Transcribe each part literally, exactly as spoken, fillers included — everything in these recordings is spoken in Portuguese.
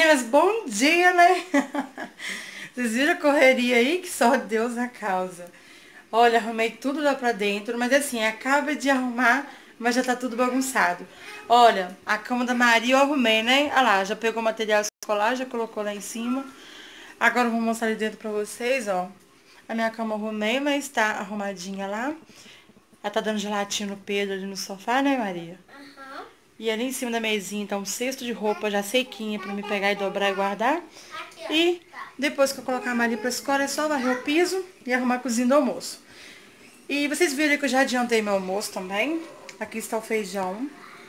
meninas, bom dia, né? Vocês viram a correria aí? Que só Deus na causa. Olha, arrumei tudo lá pra dentro, mas assim, acaba de arrumar, mas já tá tudo bagunçado. Olha, a cama da Maria eu arrumei, né? Olha lá, já pegou o material escolar, já colocou lá em cima. Agora eu vou mostrar ali dentro pra vocês, ó. A minha cama eu arrumei, mas tá arrumadinha lá. Ela tá dando gelatina no Pedro ali no sofá, né, Maria? Aham. E ali em cima da mesinha tá um cesto de roupa já sequinha pra me pegar e dobrar e guardar. Aqui, ó. E Tá. depois que eu colocar a Maria pra escola é só varrer o piso e arrumar a cozinha do almoço. E vocês viram que eu já adiantei meu almoço também. Aqui está o feijão.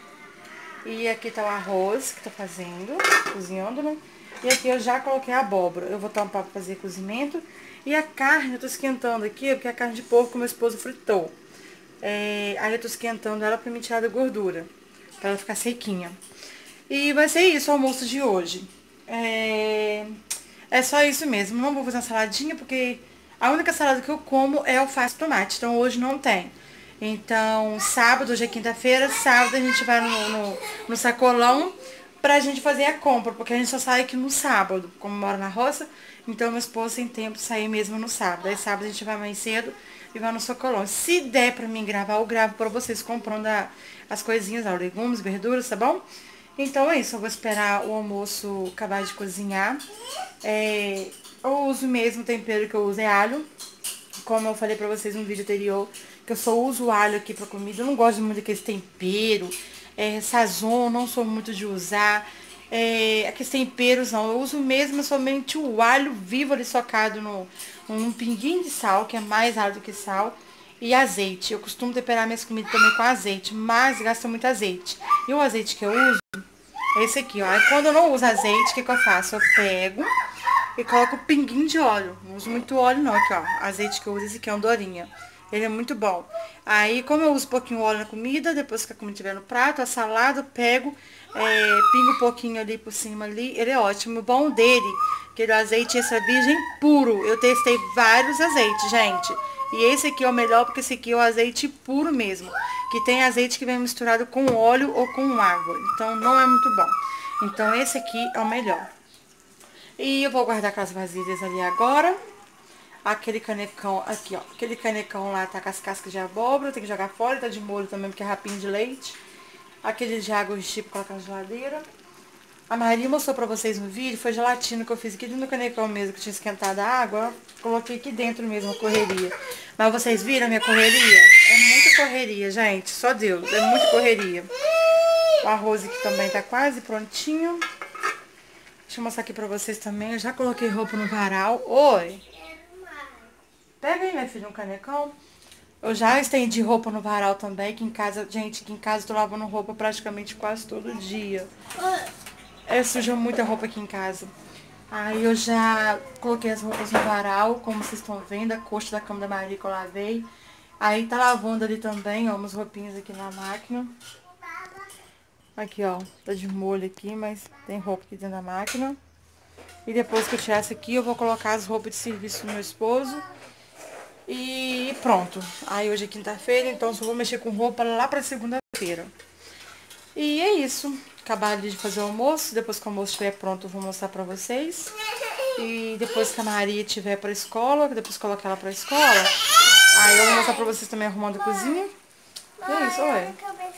E aqui tá o arroz que tô fazendo, cozinhando, né? E aqui eu já coloquei a abóbora. Eu vou tampar pra fazer cozimento. E a carne eu tô esquentando aqui, porque é a carne de porco que meu esposo fritou. É, aí eu tô esquentando ela pra me tirar da gordura, pra ela ficar sequinha. E vai ser isso o almoço de hoje. É, é só isso mesmo. Não vou fazer uma saladinha, porque a única salada que eu como é alface e tomate. Então hoje não tem. Então, sábado, hoje é quinta-feira, sábado a gente vai no, no, no sacolão pra gente fazer a compra, porque a gente só sai aqui no sábado, como mora na roça, então meu esposo tem tempo de sair mesmo no sábado. Aí sábado a gente vai mais cedo e vai no sacolão. Se der pra mim gravar, eu gravo pra vocês comprando a, as coisinhas, ó, legumes, verduras, tá bom? Então é isso, eu vou esperar o almoço acabar de cozinhar. É, eu uso o mesmo tempero que eu uso, é alho. Como eu falei pra vocês no vídeo anterior, que eu só uso alho aqui pra comida. Eu não gosto muito daqueles tempero, é, sazon, não sou muito de usar. É, aqueles temperos não, eu uso mesmo somente o alho vivo ali socado no, num pinguinho de sal, que é mais alho do que sal. E azeite. Eu costumo temperar minhas comidas também com azeite, mas gasta muito azeite. E o azeite que eu uso é esse aqui, ó. Aí quando eu não uso azeite, o que, que eu faço? Eu pego e coloco um pinguinho de óleo. Não uso muito óleo não, aqui ó. Azeite que eu uso, esse aqui é um Dorinha. Ele é muito bom. Aí, como eu uso um pouquinho óleo na comida, depois que a comida estiver no prato, a salada, eu pego, é, pingo um pouquinho ali por cima ali. Ele é ótimo. O bom dele, que ele é azeite extra virgem puro. Eu testei vários azeites, gente. E esse aqui é o melhor, porque esse aqui é o azeite puro mesmo. Que tem azeite que vem misturado com óleo ou com água. Então, não é muito bom. Então, esse aqui é o melhor. E eu vou guardar aquelas vasilhas ali agora. Aquele canecão, aqui ó, aquele canecão lá tá com as cascas de abóbora, tem que jogar fora, tá de molho também, porque é rapinho de leite. Aquele de água de tipo colocar na geladeira. A Maria mostrou pra vocês no vídeo, foi gelatina que eu fiz aqui no canecão mesmo, que tinha esquentado a água, coloquei aqui dentro mesmo a correria. Mas vocês viram a minha correria? É muita correria, gente, só Deus, é muita correria. O arroz aqui também tá quase prontinho. Deixa eu mostrar aqui pra vocês também, eu já coloquei roupa no varal. Oi! Pega aí, minha filha, um canecão. Eu já estendi roupa no varal também, que em casa, gente, que em casa eu tô lavando roupa praticamente quase todo dia. É, suja muita roupa aqui em casa. Aí eu já coloquei as roupas no varal, como vocês estão vendo, a coxa da cama da Maria que eu lavei. Aí tá lavando ali também, ó, umas roupinhas aqui na máquina. Aqui, ó, tá de molho aqui, mas tem roupa aqui dentro da máquina. E depois que eu tirar essa aqui, eu vou colocar as roupas de serviço do meu esposo. E pronto. Aí hoje é quinta-feira, então só vou mexer com roupa lá pra segunda-feira. E é isso. Acabar de fazer o almoço. Depois que o almoço estiver pronto, eu vou mostrar pra vocês. E depois que a Maria estiver pra escola, depois colocar ela pra escola, aí eu vou mostrar pra vocês também arrumando a cozinha. E é isso, ué.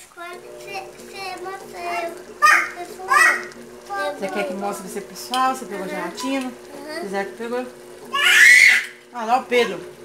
Você quer que mostre pra você pessoal? Você pegou gelatina? Quiser que pegou? Ah, não, Pedro.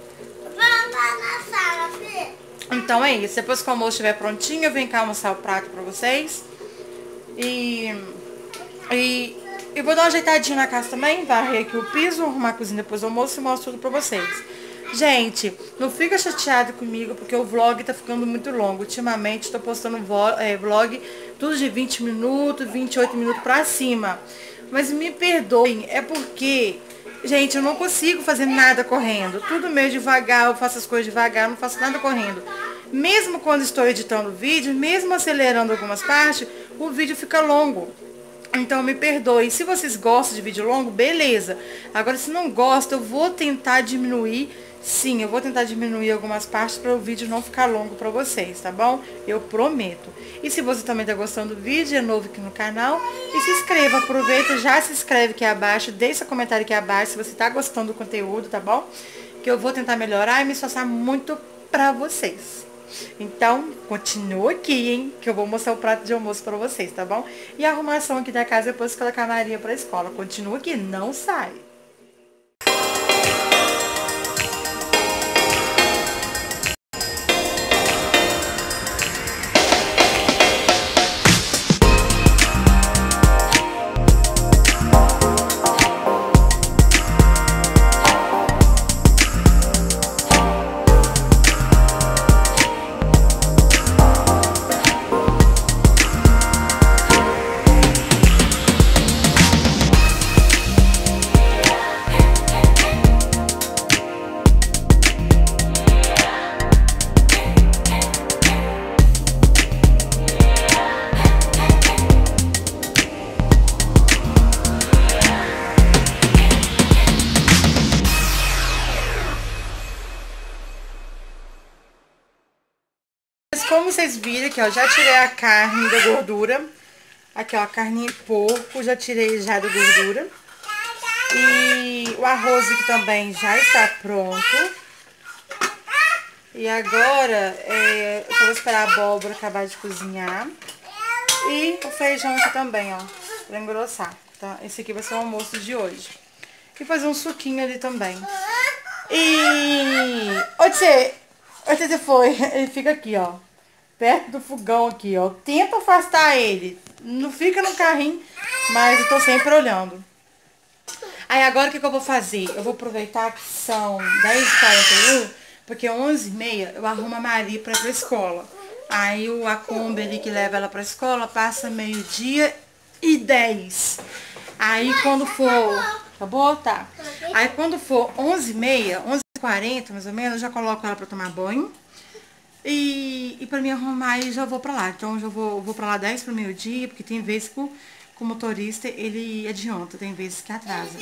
Então é isso, depois que o almoço estiver prontinho, eu venho cá almoçar o prato pra vocês. E, e eu vou dar uma ajeitadinha na casa também, varrer aqui o piso, arrumar a cozinha depois do almoço e mostro tudo pra vocês. Gente, não fica chateado comigo, porque o vlog tá ficando muito longo. Ultimamente tô postando é, vlog tudo de vinte minutos, vinte e oito minutos pra cima. Mas me perdoem, é porque... Gente, eu não consigo fazer nada correndo. Tudo meio devagar, eu faço as coisas devagar, não faço nada correndo. Mesmo quando estou editando o vídeo, mesmo acelerando algumas partes, o vídeo fica longo. Então me perdoe. Se vocês gostam de vídeo longo, beleza. Agora, se não gostam, eu vou tentar diminuir Sim, eu vou tentar diminuir algumas partes para o vídeo não ficar longo para vocês, tá bom? Eu prometo. E se você também tá gostando do vídeo, é novo aqui no canal, e se inscreva, aproveita, já se inscreve aqui abaixo, deixa seu comentário aqui abaixo se você tá gostando do conteúdo, tá bom? Que eu vou tentar melhorar e me esforçar muito pra vocês. Então, continua aqui, hein? Que eu vou mostrar o prato de almoço pra vocês, tá bom? E a arrumação aqui da casa depois que colocar a Maria pra escola. Continua aqui, não sai. Como vocês viram aqui, ó, já tirei a carne da gordura. Aqui, ó, a carninha de porco, já tirei já da gordura. E o arroz aqui também já está pronto. E agora, é, eu só vou esperar a abóbora acabar de cozinhar. E o feijão aqui também, ó, pra engrossar. Tá? Esse aqui vai ser o almoço de hoje. E fazer um suquinho ali também. E... Ô, Tchê, ô, Tchê, você foi. Ele fica aqui, ó. Perto do fogão aqui, ó. Tenta afastar ele. Não fica no carrinho, mas eu tô sempre olhando. Aí agora o que, que eu vou fazer? Eu vou aproveitar que são dez e quarenta e um, porque onze e meia eu arrumo a Maria pra ir pra escola. Aí o a Kombi ali que leva ela pra escola passa meio-dia e dez. Aí quando for... Acabou? Tá. Aí quando for onze e meia, onze e quarenta mais ou menos, eu já coloco ela pra tomar banho. E, e pra me arrumar e já vou pra lá. Então já vou, vou pra lá dez pro meio-dia, porque tem vezes que o, que o motorista ele adianta, tem vezes que atrasa.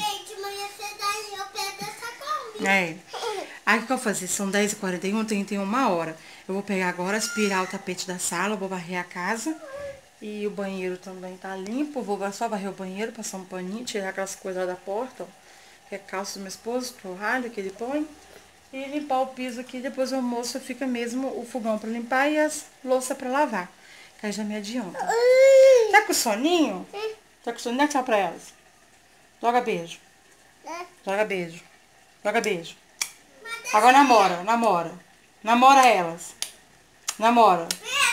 É. Aí o que eu vou fazer? São dez e quarenta e um, tem, tem uma hora. Eu vou pegar agora, aspirar o tapete da sala, vou varrer a casa. E o banheiro também tá limpo. Vou só varrer o banheiro, passar um paninho, tirar aquelas coisas lá da porta, ó, que é calça do meu esposo, que é o ralho que ele põe. E limpar o piso aqui, depois o almoço fica mesmo o fogão pra limpar e as louças pra lavar. Que aí já me adianta. Tá com soninho? Tá com soninho? Dá tchau pra elas. Joga beijo. Joga beijo. Joga beijo. Agora namora, namora. Namora elas. Namora.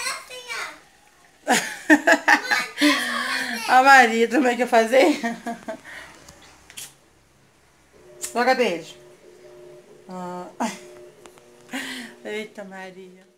A Maria também quer fazer? Joga beijo. Ah. Eita, Maria.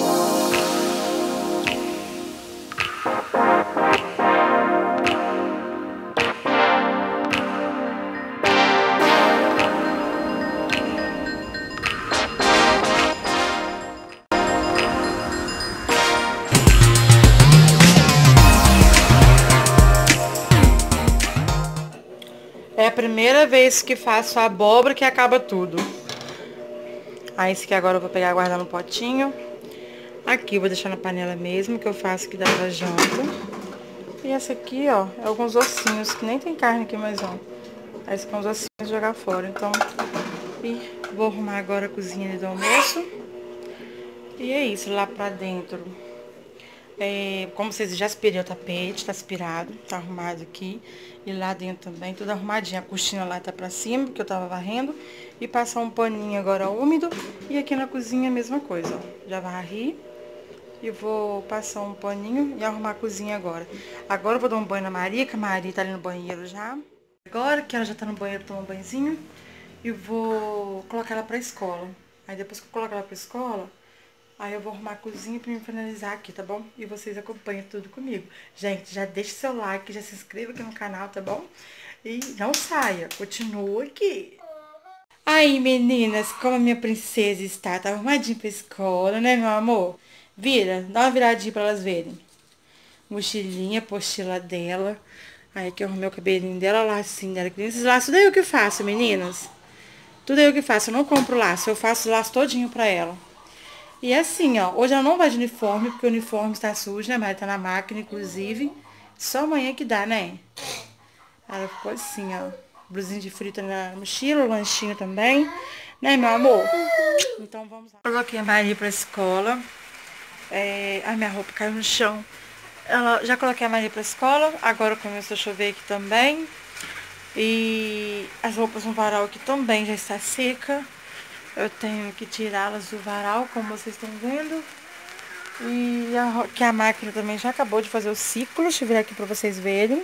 É a primeira vez que faço a abóbora que acaba tudo. Aí esse aqui agora eu vou pegar e guardar no potinho. Aqui eu vou deixar na panela mesmo, que eu faço que dá pra janta. E essa aqui, ó, é alguns ossinhos, que nem tem carne aqui, mas ó. Esse aqui é uns ossinhos de jogar fora, então... E vou arrumar agora a cozinha do almoço. E é isso, lá pra dentro. É, como vocês já aspirei o tapete, tá aspirado, tá arrumado aqui. E lá dentro também, tudo arrumadinho. A cortina lá tá pra cima, porque eu tava varrendo. E passar um paninho agora úmido. E aqui na cozinha a mesma coisa, ó. Já varri. E vou passar um paninho e arrumar a cozinha agora. Agora eu vou dar um banho na Maria, que a Maria tá ali no banheiro já. Agora que ela já tá no banheiro, tomar um banhozinho. E vou colocar ela pra escola. Aí depois que eu colocar ela pra escola... Aí eu vou arrumar a cozinha pra me finalizar aqui, tá bom? E vocês acompanham tudo comigo. Gente, já deixa seu like, já se inscreva aqui no canal, tá bom? E não saia, continua aqui. Aí, meninas, como a minha princesa está, tá arrumadinha pra escola, né, meu amor? Vira, dá uma viradinha pra elas verem. Mochilinha, apostila dela. Aí aqui eu arrumei o cabelinho dela, lacinho dela. Esses laços daí eu que faço, meninas. Tudo eu que faço, eu não compro laço, eu faço o laço todinho pra ela. E assim, ó, hoje ela não vai de uniforme, porque o uniforme está sujo, né, mas tá na máquina, inclusive. Só amanhã que dá, né? Ela ficou assim, ó, blusinha de frita na mochila, o lanchinho também, né, meu amor? Então vamos lá. Coloquei a Maria pra escola. É... Ai, minha roupa caiu no chão. Ela... Já coloquei a Maria pra escola, agora começou a chover aqui também. E as roupas no varal aqui também já está seca. Eu tenho que tirá-las do varal, como vocês estão vendo. E a, que a máquina também já acabou de fazer o ciclo. Deixa eu virar aqui pra vocês verem.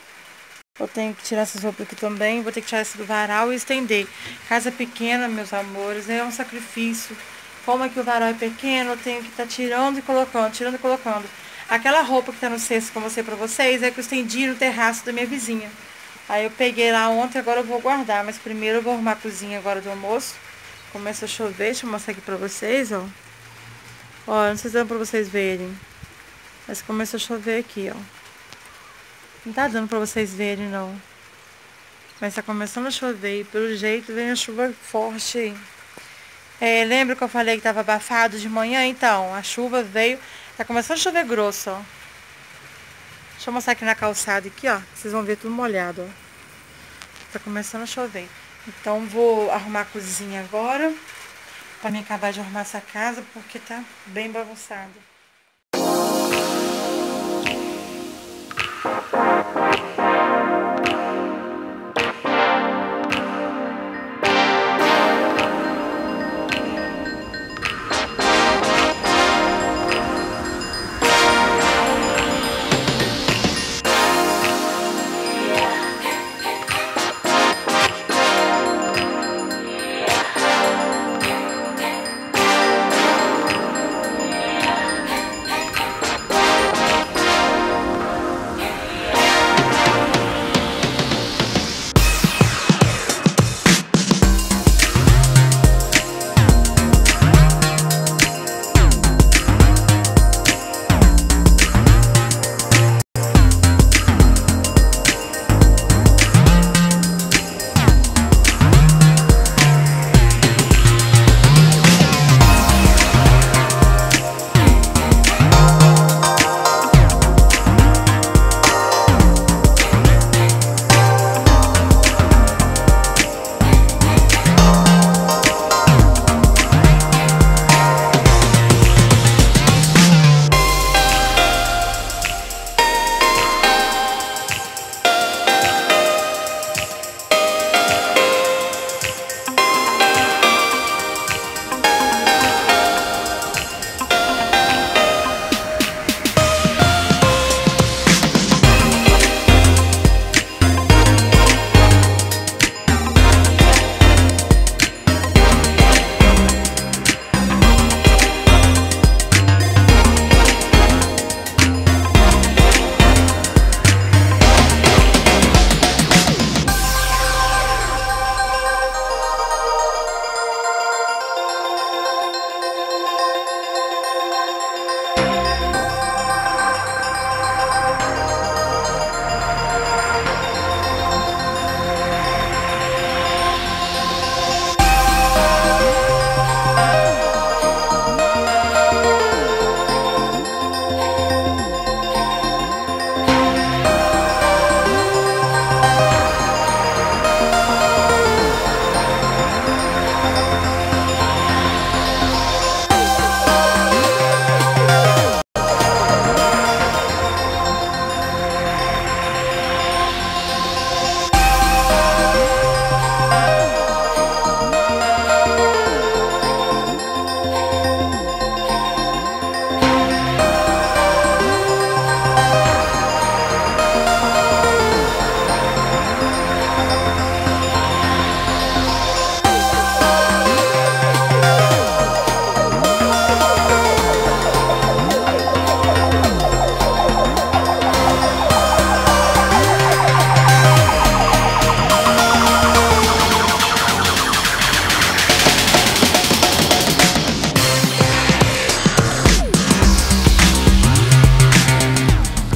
Eu tenho que tirar essas roupas aqui também. Vou ter que tirar essa do varal e estender. Casa pequena, meus amores, é um sacrifício. Como é que o varal é pequeno, eu tenho que estar tá tirando e colocando, tirando e colocando. Aquela roupa que tá no cesto que eu mostrei pra vocês é que eu estendi no terraço da minha vizinha. Aí eu peguei lá ontem, agora eu vou guardar. Mas primeiro eu vou arrumar a cozinha agora do almoço. Começa a chover, deixa eu mostrar aqui pra vocês, ó. Ó, não sei se dá pra vocês verem. Mas começou a chover aqui, ó. Não tá dando pra vocês verem, não. Mas tá começando a chover e pelo jeito vem a chuva forte aí. É, lembra que eu falei que tava abafado de manhã? Então, a chuva veio. Tá começando a chover grosso, ó. Deixa eu mostrar aqui na calçada aqui, ó. Vocês vão ver tudo molhado, ó. Tá começando a chover. Então, vou arrumar a cozinha agora. Pra mim acabar de arrumar essa casa, porque tá bem bagunçada.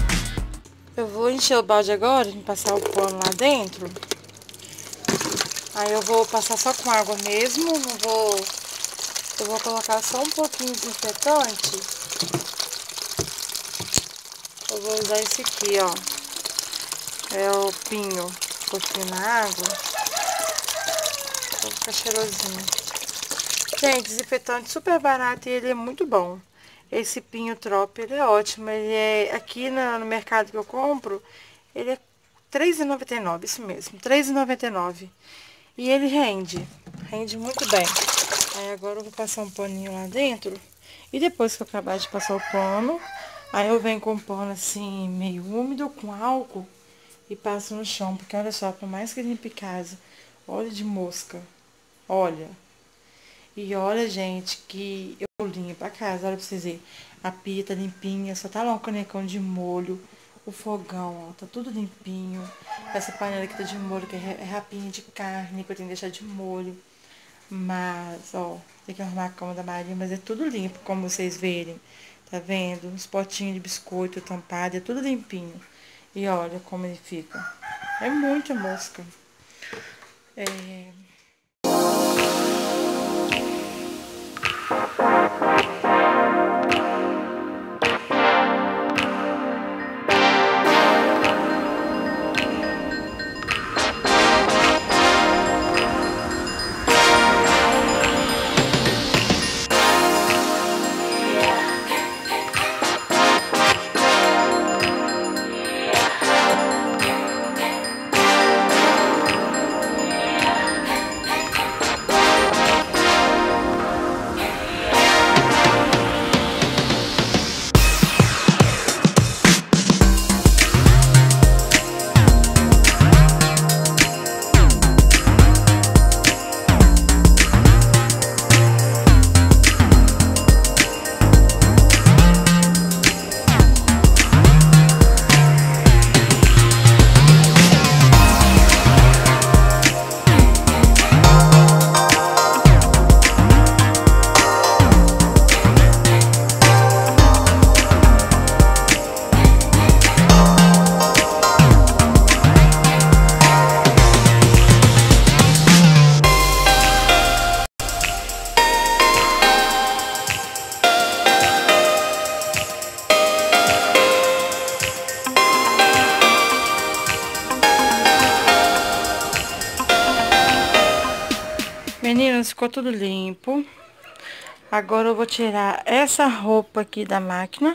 encher o balde agora, passar o pano lá dentro. Aí eu vou passar só com água mesmo, não vou... Eu vou colocar só um pouquinho de desinfetante. Eu vou usar esse aqui, ó. É o pinho. Um pouquinho na água. Vai ficar cheirosinho. Gente, desinfetante super barato e ele é muito bom. Esse pinho Trop, ele é ótimo. Ele é aqui no, no mercado que eu compro, ele é três reais e noventa e nove centavos, isso mesmo, três reais e noventa e nove centavos. E ele rende, rende muito bem. Aí agora eu vou passar um paninho lá dentro. E depois que eu acabar de passar o pano, aí eu venho com o pano assim, meio úmido, com álcool, e passo no chão. Porque olha só, por mais que limpe casa, olha de mosca, olha. E olha, gente, que eu limpo a casa, olha pra vocês verem. A pia tá limpinha, só tá lá um canecão de molho. O fogão, ó, tá tudo limpinho. Essa panela que tá de molho, que é rapinha de carne, que eu tenho que deixar de molho. Mas, ó, tem que arrumar a cama da Maria, mas é tudo limpo, como vocês verem. Tá vendo? Os potinhos de biscoito tampado, é tudo limpinho. E olha como ele fica. É muita mosca. É... Meninas, ficou tudo limpo. Agora eu vou tirar essa roupa aqui da máquina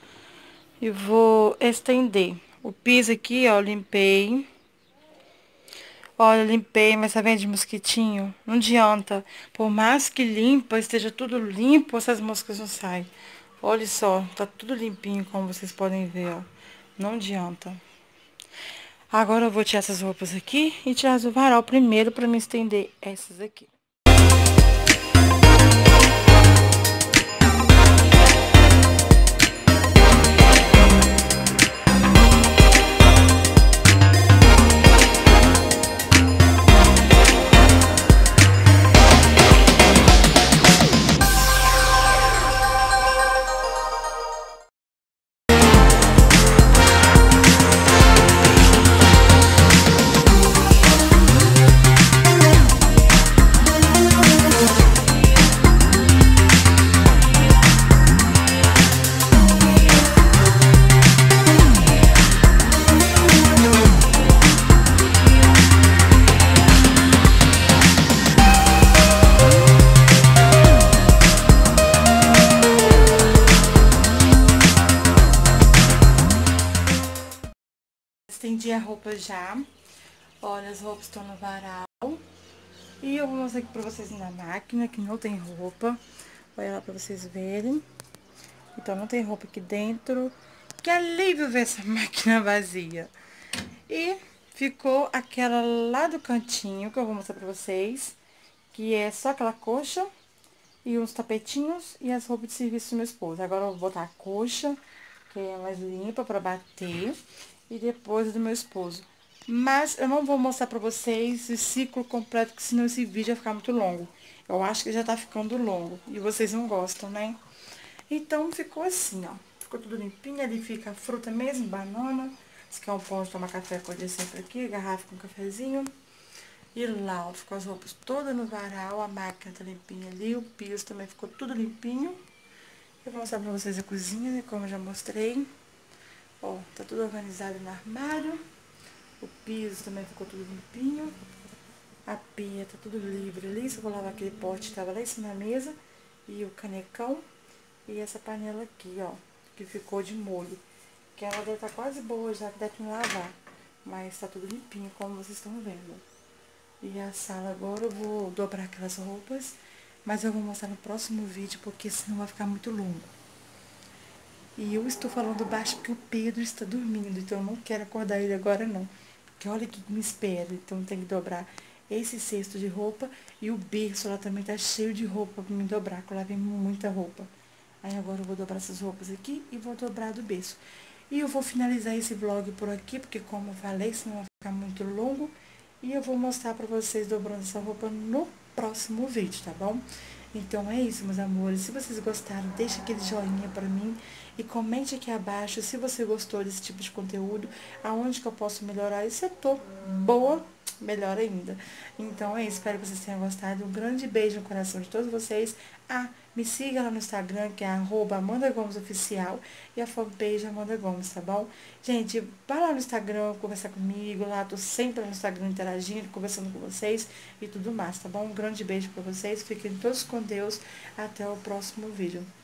e vou estender. O piso aqui, ó, limpei. Olha, limpei, mas tá vendo de mosquitinho? Não adianta. Por mais que limpa, esteja tudo limpo, essas moscas não saem. Olha só, tá tudo limpinho, como vocês podem ver, ó. Não adianta. Agora eu vou tirar essas roupas aqui e tirar do varal primeiro pra me estender essas aqui. Estendi a roupa já. Olha, as roupas estão no varal. E eu vou mostrar aqui pra vocês na máquina, que não tem roupa. Olha lá pra vocês verem. Então, não tem roupa aqui dentro. Que alívio ver essa máquina vazia. E ficou aquela lá do cantinho, que eu vou mostrar pra vocês. Que é só aquela coxa e uns tapetinhos e as roupas de serviço do meu esposo. Agora eu vou botar a coxa, que é mais limpa pra bater. E depois do meu esposo. Mas eu não vou mostrar pra vocês o ciclo completo, porque senão esse vídeo vai ficar muito longo. Eu acho que já tá ficando longo. E vocês não gostam, né? Então, ficou assim, ó. Ficou tudo limpinho. Ali fica a fruta mesmo, banana. Esse aqui é um pão de tomar café, acordei sempre aqui. Garrafa com cafezinho. E lá, ó, ficou as roupas todas no varal, a máquina tá limpinha ali, o piso também ficou tudo limpinho. Eu vou mostrar pra vocês a cozinha, né, como eu já mostrei. Ó, tá tudo organizado no armário. O piso também ficou tudo limpinho. A pia tá tudo livre ali, só vou lavar aquele pote que tava lá em cima da mesa. E o canecão. E essa panela aqui, ó, que ficou de molho. Que ela deve estar quase boa já, que deve me lavar. Mas tá tudo limpinho, como vocês estão vendo. E a sala agora eu vou dobrar aquelas roupas. Mas eu vou mostrar no próximo vídeo, porque senão vai ficar muito longo. E eu estou falando baixo porque o Pedro está dormindo, então eu não quero acordar ele agora não. Porque olha que me espera, então tem que dobrar esse cesto de roupa e o berço lá também tá cheio de roupa pra me dobrar, porque lá vem muita roupa. Aí agora eu vou dobrar essas roupas aqui e vou dobrar do berço. E eu vou finalizar esse vlog por aqui, porque como eu falei, senão vai ficar muito longo. E eu vou mostrar pra vocês dobrando essa roupa no próximo vídeo, tá bom? Então é isso, meus amores. Se vocês gostaram, deixa aquele joinha pra mim e comente aqui abaixo se você gostou desse tipo de conteúdo, aonde que eu posso melhorar. E se eu tô boa, melhor ainda. Então é isso, espero que vocês tenham gostado. Um grande beijo no coração de todos vocês. Ah, me siga lá no Instagram, que é arroba Amanda Gomes Oficial, e a fanpage Amanda Gomes, tá bom? Gente, vai lá no Instagram conversar comigo, lá tô sempre no Instagram interagindo, conversando com vocês e tudo mais, tá bom? Um grande beijo pra vocês, fiquem todos com Deus, até o próximo vídeo.